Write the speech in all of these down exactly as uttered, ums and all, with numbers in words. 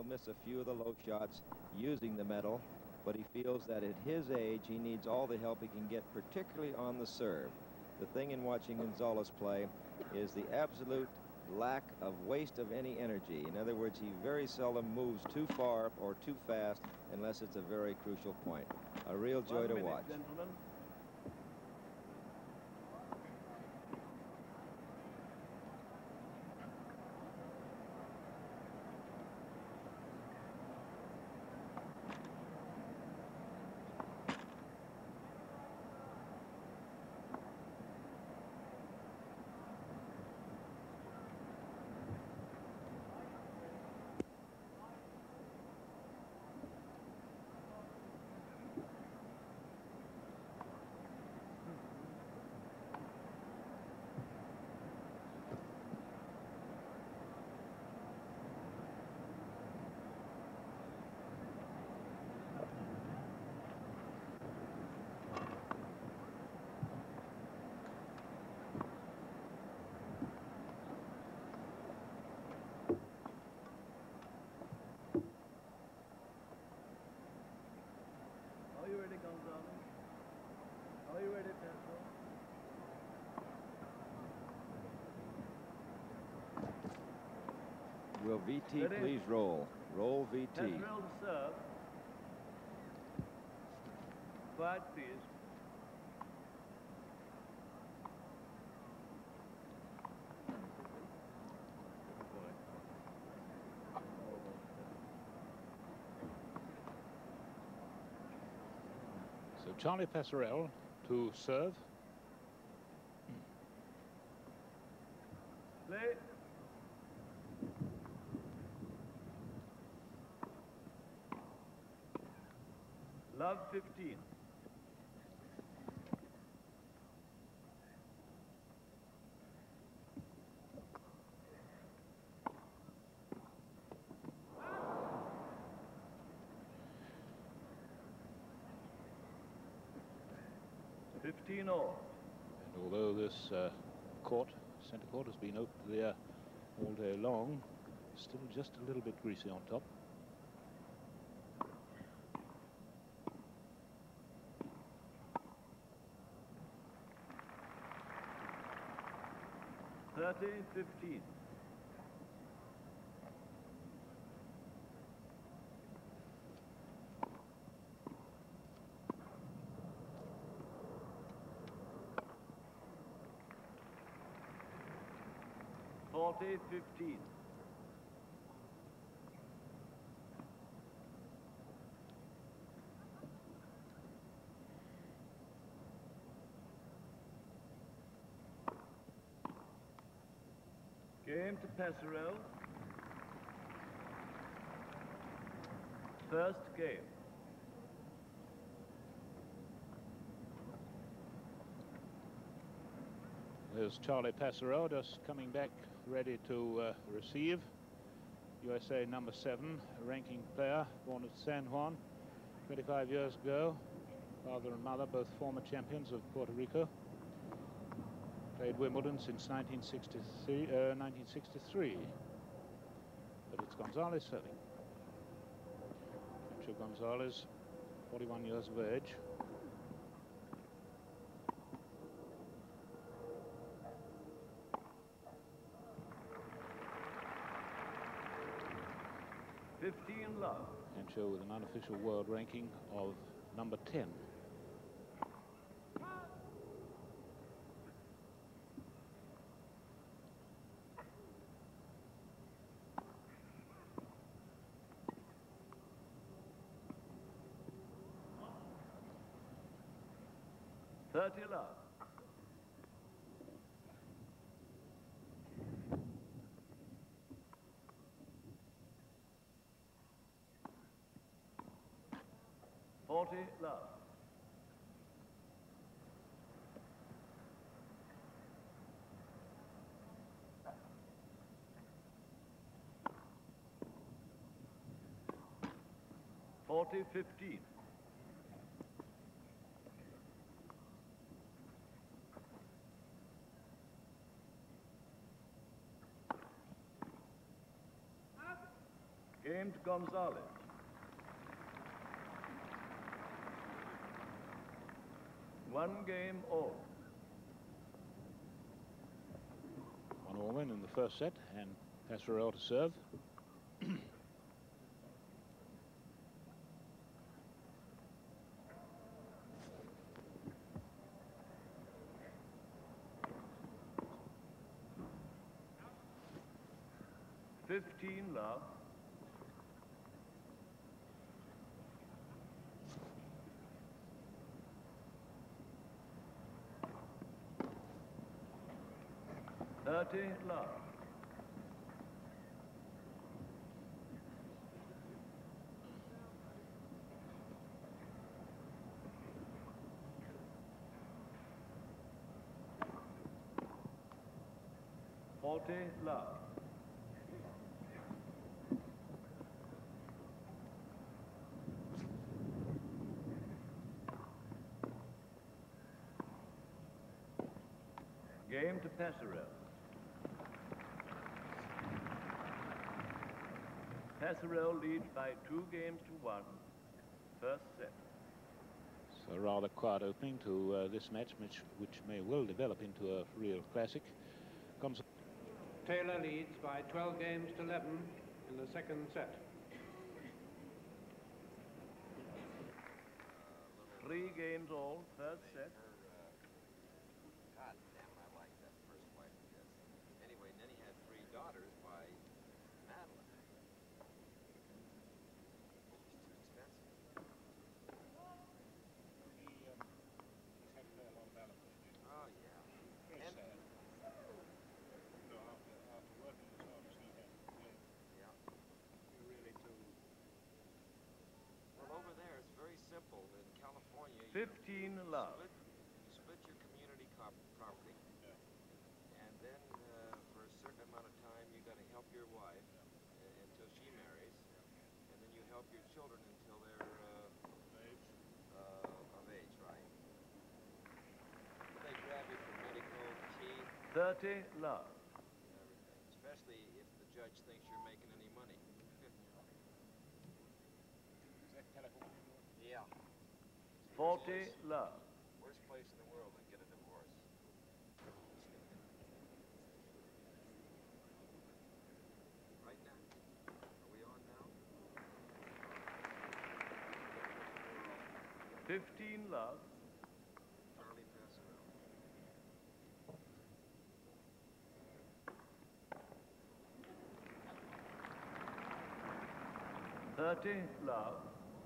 he'll miss a few of the low shots using the metal, but he feels that at his age he needs all the help he can get, particularly on the serve. The thing in watching Gonzalez play is the absolute lack of waste of any energy. In other words, he very seldom moves too far or too fast unless it's a very crucial point. A real joy One to minute, watch. Gentlemen. Are you ready, Gonzalez? Are you ready, Pedro? Will V T Ready? please roll? Roll V T. Pedro to serve. Quiet, please. So Charlie Passerelle to serve. Play. Love fifteen. Fifteen all. And although this uh, court, centre court, has been open there all day long, still just a little bit greasy on top. Thirty, fifteen. Forty, fifteen. Game to Passerelle. First game. There's Charlie Passerelle just coming back, ready to uh, receive. U S A number seven, a ranking player, born at San Juan twenty-five years ago. Father and mother, both former champions of Puerto Rico. Played Wimbledon since nineteen sixty-three. Uh, nineteen sixty-three. But it's Gonzalez serving. Pancho Gonzalez, forty-one years of age. fifteen love. Pancho with an unofficial world ranking of number ten. thirty love. forty love. forty, fifteen. Game to Gonzalez. One game all. One all win in the first set, and Passerelle to serve. Fifteen love. Thirty love. Forty love. Game to Passerelle. Passerelle leads by two games to one. First set. So a rather quiet opening to uh, this match, which, which may well develop into a real classic. Comes Taylor leads by twelve games to eleven in the second set. Three games all, first set. God damn, I like that first wife of his. Anyway, and then he had three daughters by Madeline. She's too expensive. Oh, yeah. And, well, over there, it's very simple. In California, you Fifteen love. split, you split your community cop property, and then uh, for a certain amount of time, you got to help your wife uh, until she marries, and then you help your children until they're uh, uh, of age, right? They grab you for medical, teeth, Thirty love. everything, especially if the judge thinks you're making any money. Yeah. Forty love. Worst place in the world to get a divorce. Right now? Are we on now? Fifteen love. Charlie Passerelle. Thirty love.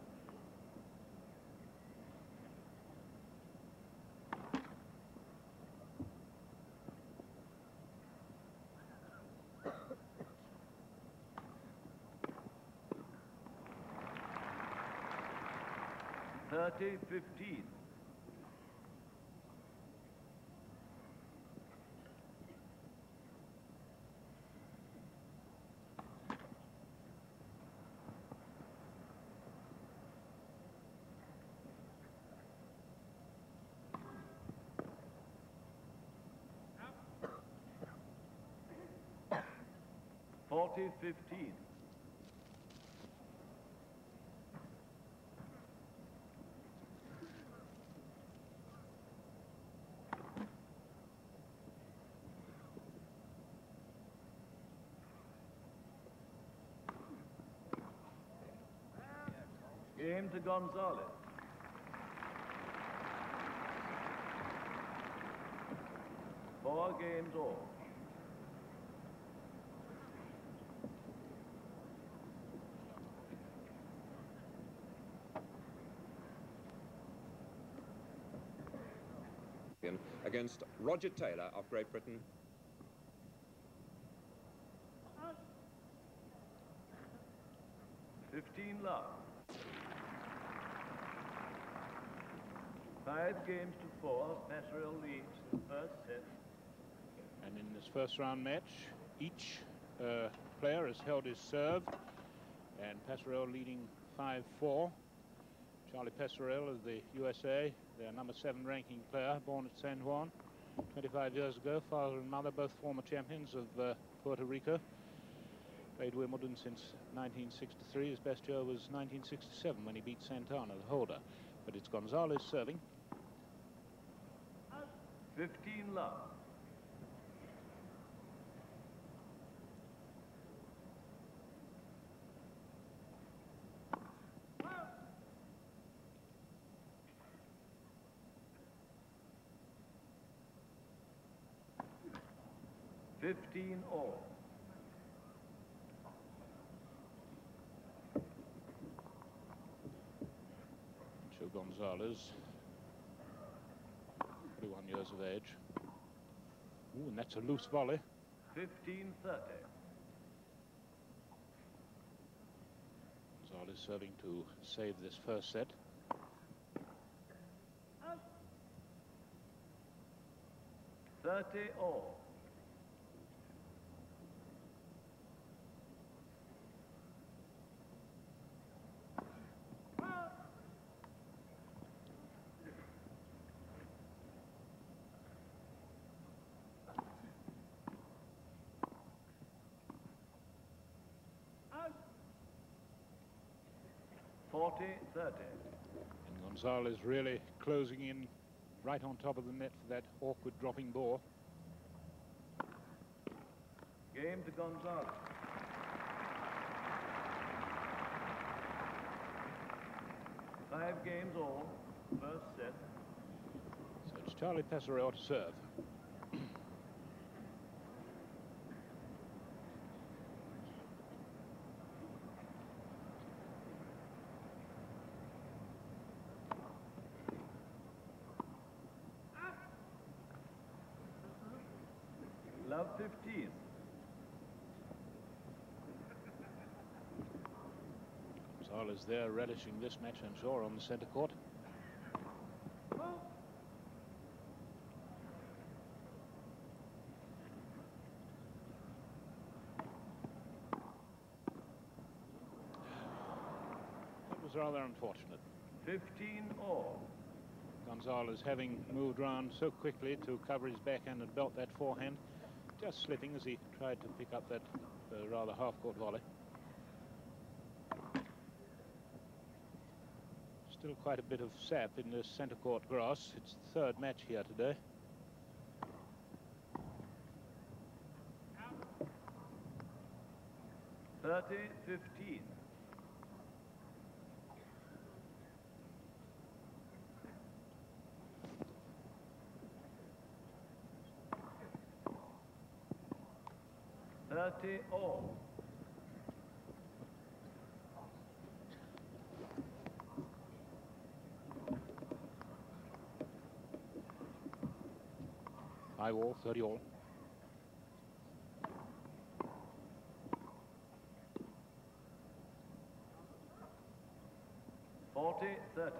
Thirty fifteen. Forty fifteen. Game to Gonzalez. Four games all. Against Roger Taylor of Great Britain. Fifteen love. Five games to four. Passerelle leads the first set. And in this first round match, each uh, player has held his serve, and Passerelle leading five four. Charlie Passerelle of the U S A, their number seven ranking player, born at San Juan twenty-five years ago, father and mother, both former champions of uh, Puerto Rico. Played Wimbledon since nineteen sixty-three. His best year was nineteen sixty-seven when he beat Santana, the holder. But it's Gonzalez serving. fifteen love. fifteen all. Joe Gonzalez, forty-one years of age. Ooh, and that's a loose volley. fifteen thirty. Gonzalez serving to save this first set. thirty all. forty thirty. And Gonzalez really closing in right on top of the net for that awkward dropping ball. Game to Gonzalez. Five games all. First set. So it's Charlie Pesarel to serve. Love fifteen. Gonzalez there relishing this match, I'm sure, on the centre court. That was rather unfortunate. fifteen all. Gonzalez having moved round so quickly to cover his backhand and belt that forehand, just slipping as he tried to pick up that uh, rather half-court volley. Still quite a bit of sap in this centre court grass. It's the third match here today. thirty fifteen. thirty all. High wall, thirty all. forty thirty.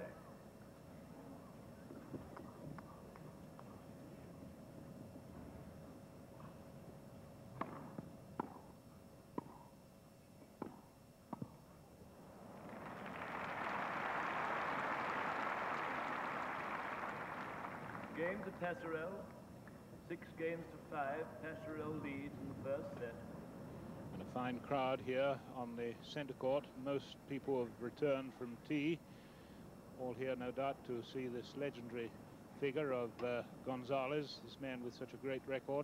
Game to Pesarel. Six games to five. Pesarel leads in the first set. And a fine crowd here on the centre court. Most people have returned from tea. All here, no doubt, to see this legendary figure of uh, Gonzalez, this man with such a great record.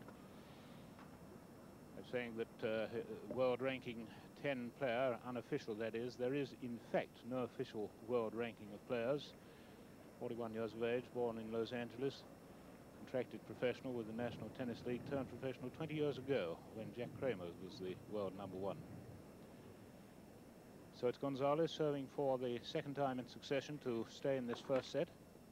I'm saying that uh, world ranking ten player, unofficial that is, there is in fact no official world ranking of players. forty-one years of age, born in Los Angeles, contracted professional with the National Tennis League, turned professional twenty years ago when Jack Kramer was the world number one. So it's Gonzalez serving for the second time in succession to stay in this first set.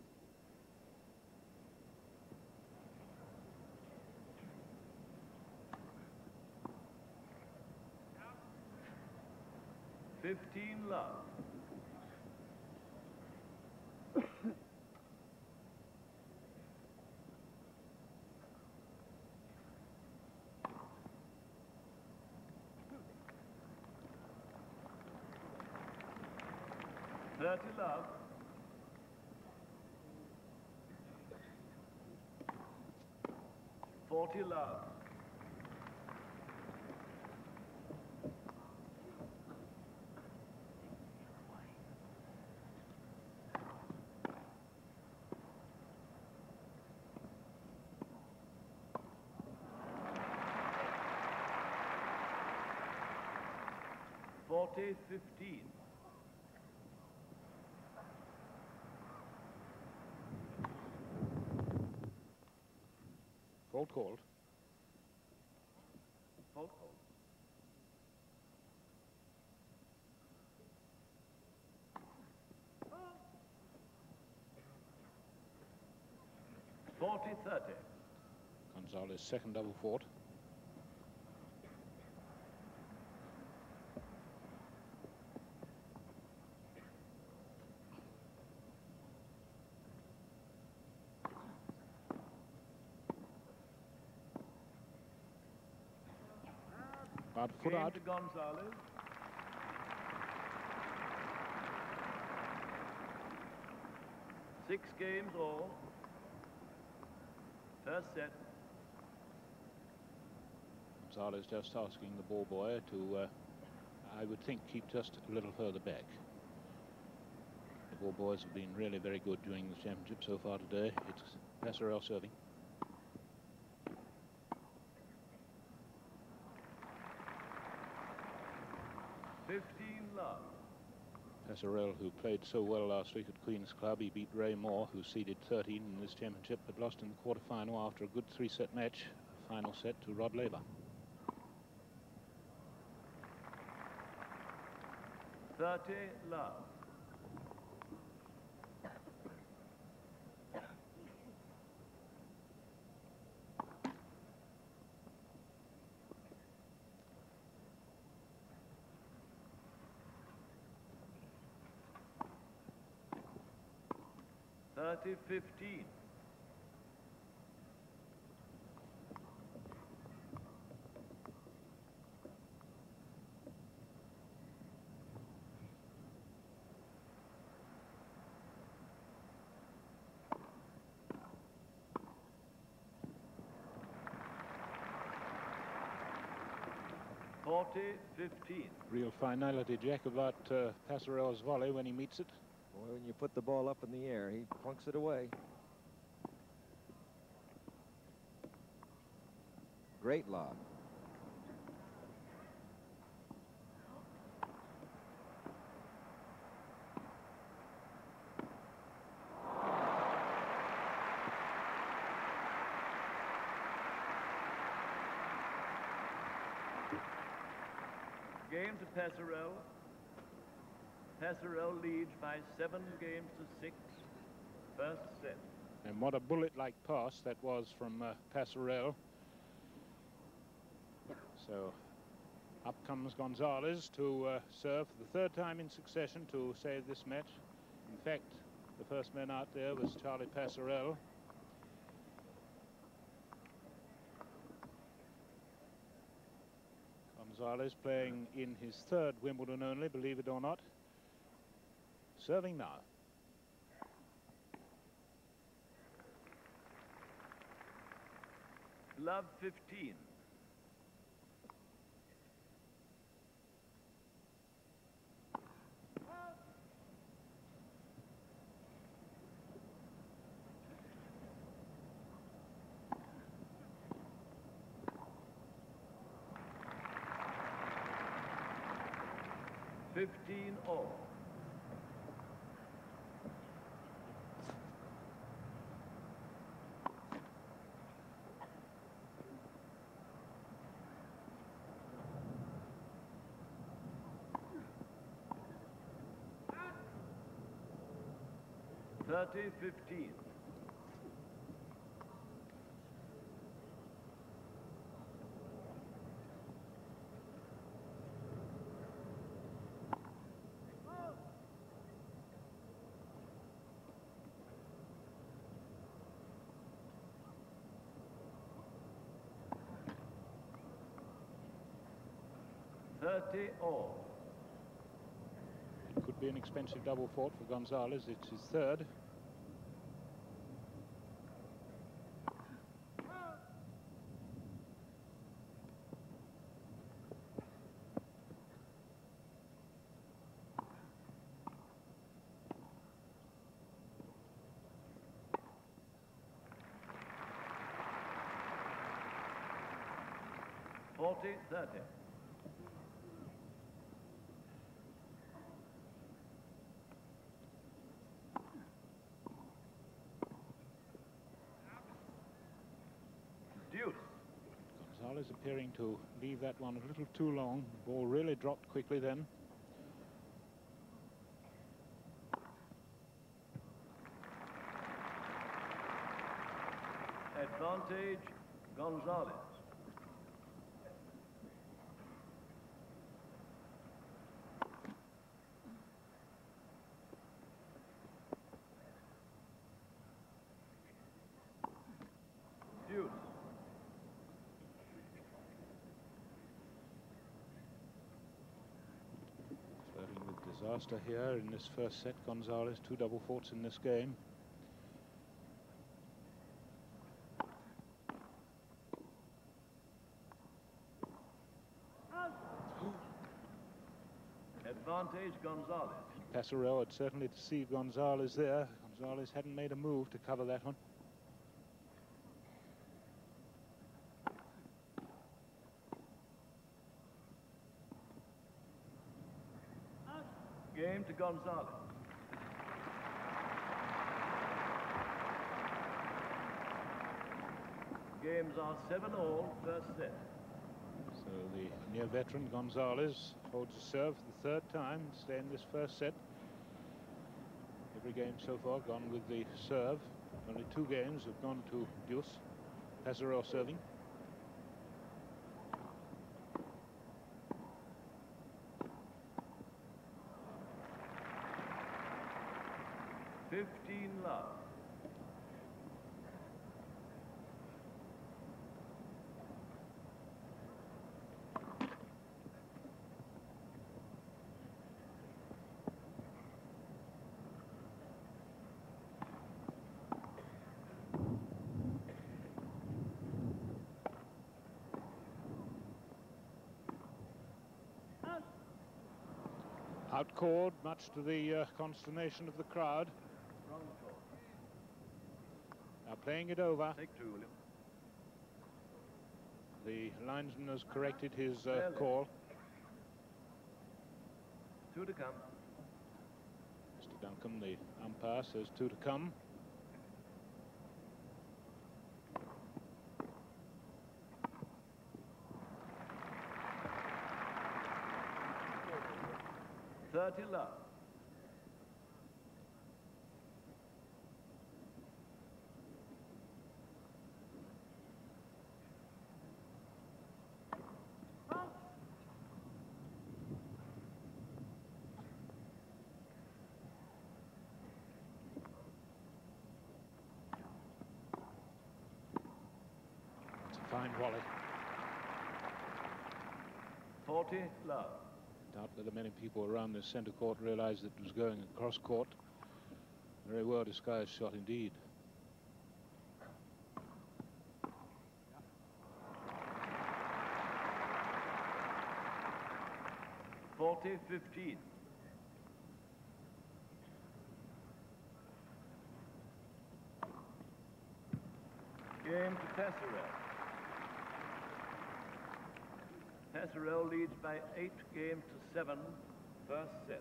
fifteen love. thirty love. forty love. forty fifteen. Fault called. Fault called. forty thirty. Gonzalez second double fault. About a foot Game out. to Gonzalez. Six games all. First set. Gonzalez just asking the ball boy to, uh, I would think, keep just a little further back. The ball boys have been really very good during the championship so far today. It's Passerelle serving. fifteen love. Passerelle, who played so well last week at Queen's Club, he beat Ray Moore, who seeded thirteen in this championship, but lost in the quarter-final after a good three-set match. Final set to Rod Laver. thirty love. thirty fifteen. forty fifteen. Real finality, Jack, about uh, Passerelle's volley when he meets it. Boy, when you put the ball up in the air, he plunks it away. Great lob. Game to Passerelle. Passerelle leads by seven games to six. First set. And what a bullet-like pass that was from uh, Passerelle. So up comes Gonzalez to uh, serve for the third time in succession to save this match. In fact, the first man out there was Charlie Passerelle. Gonzalez playing in his third Wimbledon only, believe it or not. Serving now. Love fifteen. fifteen all. thirty fifteen. thirty all. It could be an expensive double fault for Gonzalez. It's his third. forty thirty. Gonzalez appearing to leave that one a little too long. The ball really dropped quickly then. Advantage, Gonzalez. Deuce. Flirting with disaster here in this first set. Gonzalez, two double faults in this game. Advantage, Gonzalez. Passarell had certainly deceived Gonzalez there. Gonzalez hadn't made a move to cover that one. Game to Gonzalez. Games are seven all, first set. So the near veteran Gonzalez holds a serve for the third time to stay in this first set. Every game so far gone with the serve. Only two games have gone to deuce. Passarell serving. Fifteen love. Outcalled, much to the uh, consternation of the crowd. Wrong call. Now playing it over. Take two, William. The linesman has corrected his uh, Fairly. call. Two to come. Mister Duncan, the umpire, says two to come. Thirty love. It's a fine volley. Forty love. Doubt whether many people around the centre court realised that it was going across court. Very well disguised shot indeed. Forty fifteen. Game to Passarell. Passarell leads by eight games to seven, first set.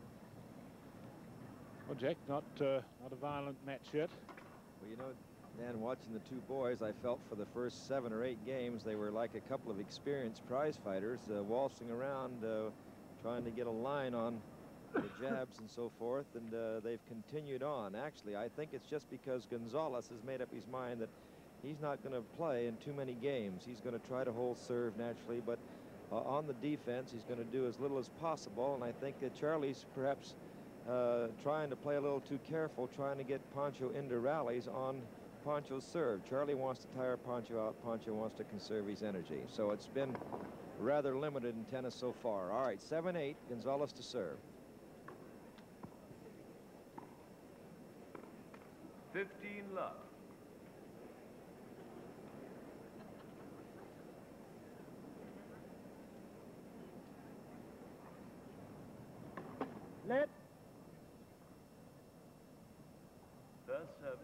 Well, Jack, not uh, not a violent match yet. Well, you know, Dan, watching the two boys, I felt for the first seven or eight games they were like a couple of experienced prize fighters, uh, waltzing around, uh, trying to get a line on the jabs and so forth, and uh, they've continued on. Actually, I think it's just because Gonzalez has made up his mind that he's not going to play in too many games. He's going to try to hold serve naturally, but uh, on the defense, he's going to do as little as possible, and I think that Charlie's perhaps uh, trying to play a little too careful, trying to get Pancho into rallies on Pancho's serve. Charlie wants to tire Pancho out. Pancho wants to conserve his energy. So it's been rather limited in tennis so far. All right, seven eight, Gonzalez to serve. Fifteen love. Let. First service.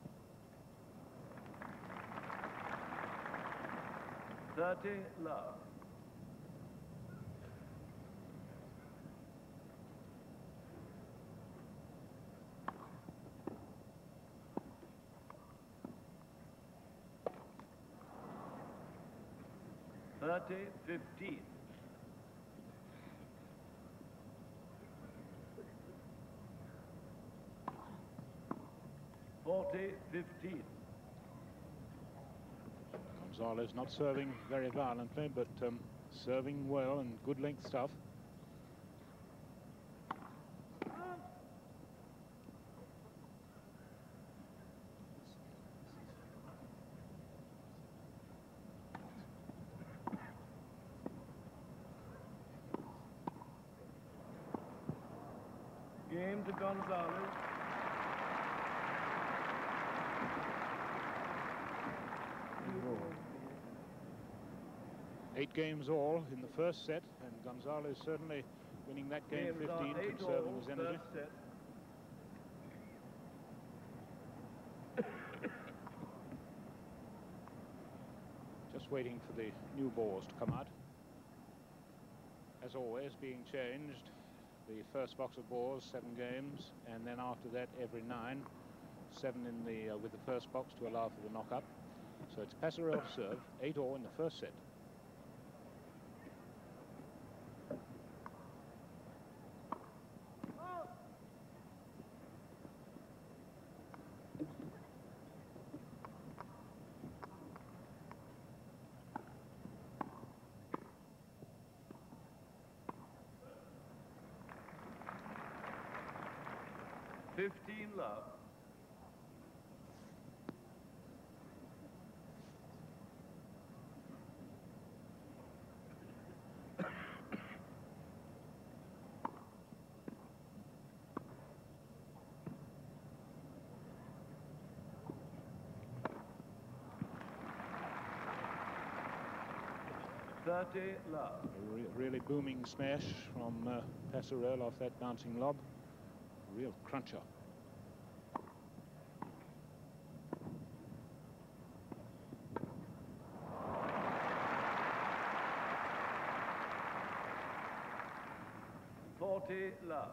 Thirty love. thirty fifteen. forty fifteen. Gonzalez not serving very violently, but um, serving well and good length stuff. Game to Gonzalez. Eight games all in the first set, and Gonzalez certainly winning that game Games are fifteen, eight conserving all, his energy. first set. Just waiting for the new balls to come out. As always, being changed. The first box of balls, seven games, and then after that, every nine. Seven in the uh, with the first box to allow for the knock-up. So it's Passerelle to serve, eight all in the first set. fifteen love. thirty love. A re really booming smash from uh, Passerelle off that bouncing lob. Real cruncher. forty love.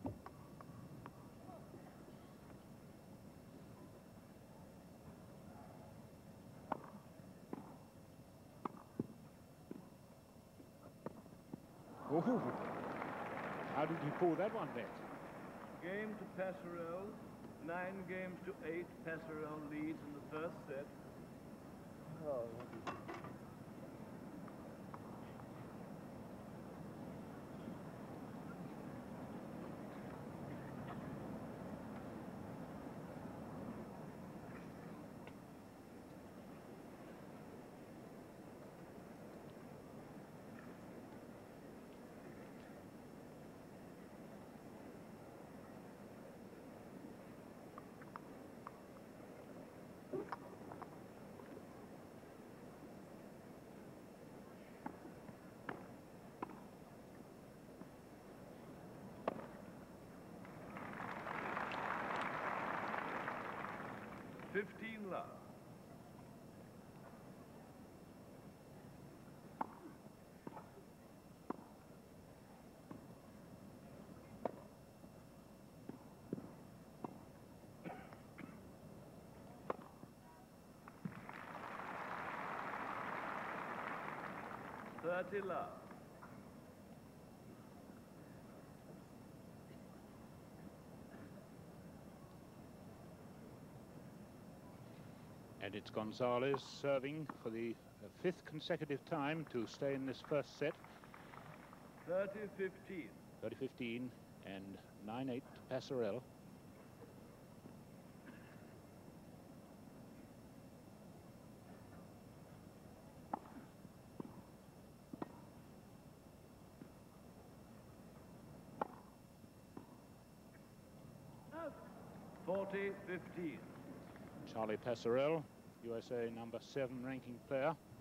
Ooh. How did he pull that one back? Game to Passerelle. Nine games to eight. Passerelle leads in the first set. Oh, fifteen love. thirty love. And it's Gonzalez serving for the uh, fifth consecutive time to stay in this first set. thirty fifteen. thirty fifteen and nine eight to Passerelle. forty fifteen. Charlie Passerelle, U S A number seven ranking player.